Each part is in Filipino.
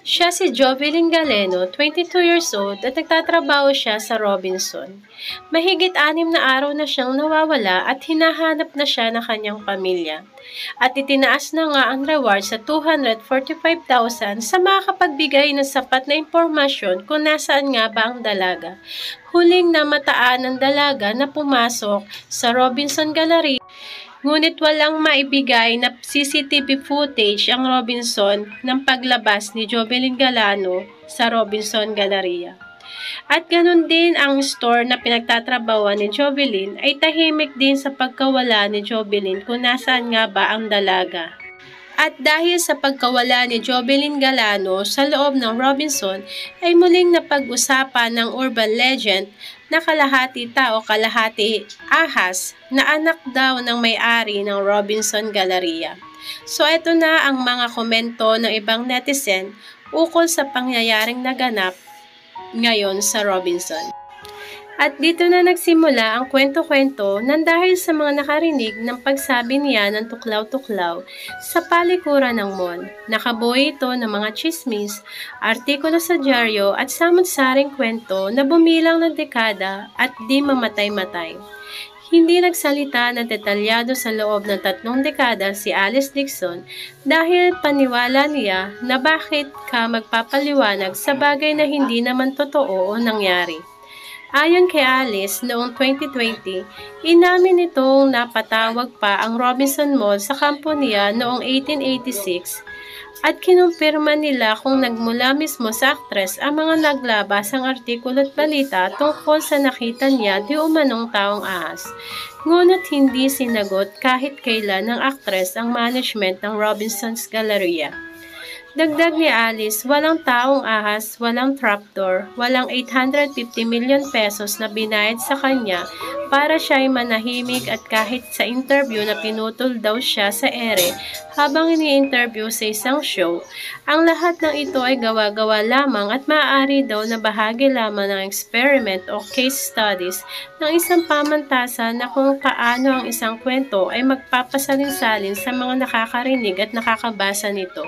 Siya si Jovelyn Galeno, 22 years old at nagtatrabaho siya sa Robinson. Mahigit 6 na araw na siyang nawawala at hinahanap na siya ng kanyang pamilya. At itinaas na nga ang reward sa 245,000 sa makakapagbigay ng sapat na impormasyon kung nasaan nga ba ang dalaga. Huling namataan ng dalaga na pumasok sa Robinson Galleria. Ngunit walang maibigay na CCTV footage ang Robinson ng paglabas ni Jovelyn Galeno sa Robinson Galleria. At ganun din ang store na pinagtatrabahuan ni Jovelyn ay tahimik din sa pagkawala ni Jovelyn kung nasaan nga ba ang dalaga. At dahil sa pagkawala ni Jovelyn Galeno sa loob ng Robinson ay muling napag-usapan ng urban legend na kalahati tao kalahati ahas na anak daw ng may-ari ng Robinson Galleria. So ito na ang mga komento ng ibang netizen ukol sa pangyayaring naganap ngayon sa Robinson. At dito na nagsimula ang kwento-kwento nang dahil sa mga nakarinig ng pagsabi niya ng tuklaw-tuklaw sa palikuran ng mall. Nakabuo ito ng mga chismis, artikulo sa dyaryo at samot-saring kwento na bumilang ng dekada at di mamatay-matay. Hindi nagsalita ng detalyado sa loob ng 3 dekada si Alice Dixon dahil paniwala niya na bakit ka magpapaliwanag sa bagay na hindi naman totoo o nangyari. Ayon kay Alice, noong 2020, inamin nitong napatawag pa ang Robinson Mall sa kampo niya noong 1886 at kinumpirma nila kung nagmula mismo sa aktres ang mga naglabasang artikulo at balita tungkol sa nakita niya di umanong taong ahas. Ngunit hindi sinagot kahit kailan ng aktres ang management ng Robinson's Galleria. Dagdag ni Alice, walang taong ahas, walang trapdoor, walang 850 million pesos na binayad sa kanya para siya ay manahimik at kahit sa interview na pinutol daw siya sa ere habang ini-interview sa isang show, ang lahat ng ito ay gawa-gawa lamang at maaari daw na bahagi lamang ng experiment o case studies ng isang pamantasan na kung paano ang isang kwento ay magpapasalin-salin sa mga nakakarinig at nakakabasa nito.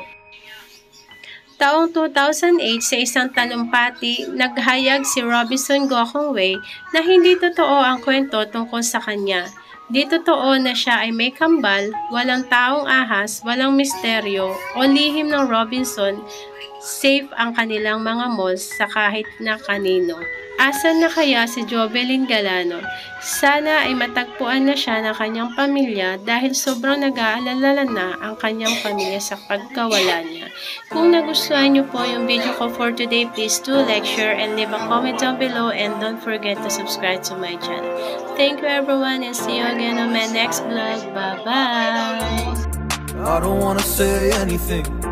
Taong 2008 sa isang talumpati, naghayag si Robinson Gokongwei na hindi totoo ang kwento tungkol sa kanya. Di totoo na siya ay may kambal, walang taong ahas, walang misteryo o lihim ng Robinson, safe ang kanilang mga malls sa kahit na kanino. Asan na kaya si Jovelyn Galeno? Sana ay matagpuan na siya ng kanyang pamilya dahil sobrang nag-aalala na ang kanyang pamilya sa pagkawala niya. Kung nagustuhan niyo po yung video ko for today, please do like, share, and leave a comment down below and don't forget to subscribe to my channel. Thank you everyone and see you again on my next vlog. Bye-bye! I don't wanna say anything